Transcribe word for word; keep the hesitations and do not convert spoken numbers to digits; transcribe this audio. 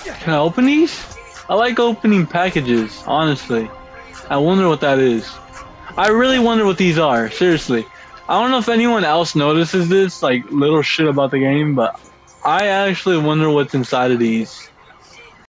Can I open these? I like opening packages, honestly. I wonder what that is. I really wonder what these are, seriously. I don't know if anyone else notices this, like, little shit about the game, but I actually wonder what's inside of these.